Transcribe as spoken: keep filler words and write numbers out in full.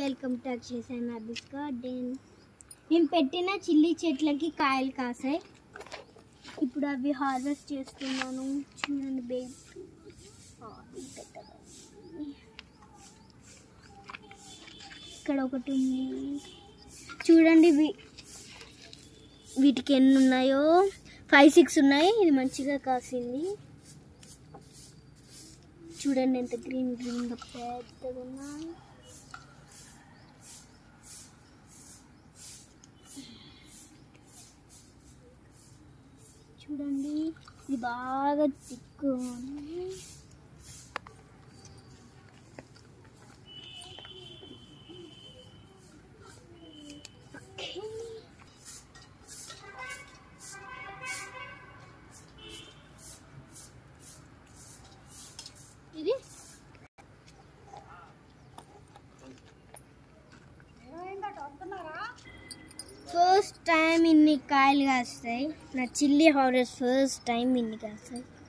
Welcome to Akshay నాబిస్ garden. నేను పెట్టిన చిల్లీ చెట్లకి కాయలు కాసాయి. ఇప్పుడు అవి హార్వెస్ట్ చేస్తున్నాను. చూడండి బేబీ, ఇక్కడ ఒకటి ఉంది. చూడండి వీటికి ఎన్ని ఉన్నాయో, ఫైవ్ సిక్స్ ఉన్నాయి. ఇది మంచిగా కాసింది. చూడండి ఎంత గ్రీన్ గ్రీన్గా పెద్దగా ఉన్నాయి. చూడండి ఇది బాగా తిక్కుగా ఉంది. ఇది ఫస్ట్ టైం ఇన్ని కాయలు కాస్తాయి. నా చిల్లీ హార్వెస్ట్ ఫస్ట్ టైం ఇన్ని కాస్తాయి.